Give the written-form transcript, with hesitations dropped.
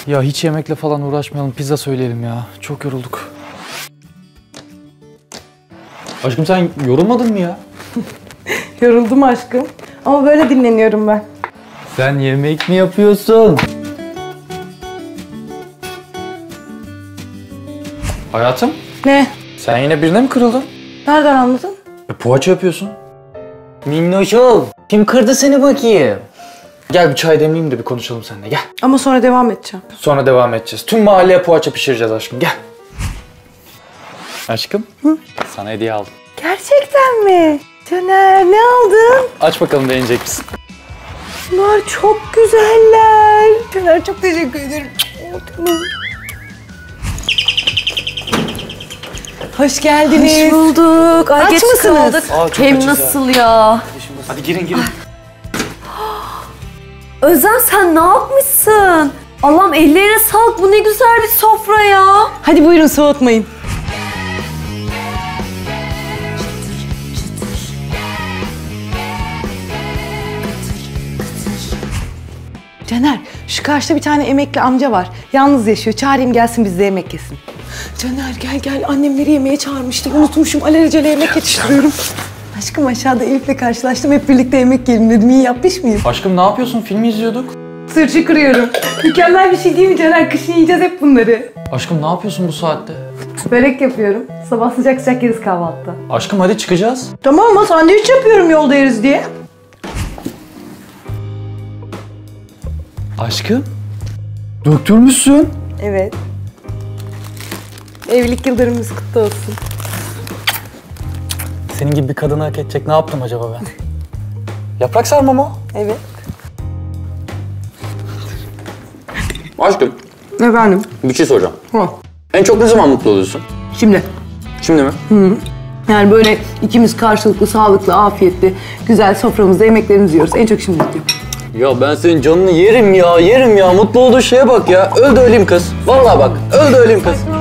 Ya hiç yemekle falan uğraşmayalım, pizza söyleyelim ya. Çok yorulduk. Aşkım sen yorulmadın mı ya? Yoruldum aşkım. Ama böyle dinleniyorum ben. Sen yemek mi yapıyorsun? Hayatım, Ne? sen yine birine mi kırıldın? Nereden anladın? Poğaça yapıyorsun. Minnoşum, kim kırdı seni bakayım? Gel bir çay demleyeyim de bir konuşalım seninle, gel. Ama sonra devam edeceğim. Sonra devam edeceğiz. Tüm mahalleye poğaça pişireceğiz aşkım, gel. Aşkım, sana hediye aldım. Gerçekten mi? Caner, ne aldın? Aç bakalım, beğenecek misin? Bunlar çok güzeller. Caner, çok teşekkür ederim. Hoş geldiniz. Hoş bulduk. Ay, Aç geç mısınız? kaldık. Aa, çok Hem açız nasıl ya? Hadi girin. Özlem sen ne yapmışsın? Allah'ım ellerine sağlık. Bu ne güzel bir sofra ya. Hadi buyurun, soğutmayın. Caner, şu karşıda bir tane emekli amca var. Yalnız yaşıyor. Çağırayım gelsin bizle yemek yesin. Caner gel. Annemleri yemeğe çağırmıştı. Unutmuşum. Alelacele yemek yetiştiriyorum. Aşkım aşağıda Elif'le karşılaştım. Hep birlikte yemek yiyelim dedim. İyi yapmış mıyım? Aşkım ne yapıyorsun? Film izliyorduk. Sırçı kırıyorum. Mükemmel bir şey değil mi Caner? Kışın yiyeceğiz hep bunları. Aşkım ne yapıyorsun bu saatte? Börek yapıyorum. Sabah sıcak sıcak yeriz kahvaltıda. Aşkım hadi çıkacağız. Tamam ama sandviç yapıyorum yolda yeriz diye. Aşkım? Döktürmüşsün. Evet. Evlilik yıldönümümüz kutlu olsun. Senin gibi bir kadını hak edecek ne yaptım acaba ben? Yaprak sarma mı? Evet. Aşkım, Efendim? bir şey soracağım. Ha. En çok ne zaman mutlu oluyorsun? Şimdi. Şimdi mi? Yani böyle ikimiz karşılıklı, sağlıklı, afiyetli, güzel soframızda yemeklerimizi yiyoruz. En çok şimdi mutluyum. Ya ben senin canını yerim ya. Mutlu olduğu şeye bak ya. Öl de öleyim kız. Vallahi bak, öl de öleyim kız.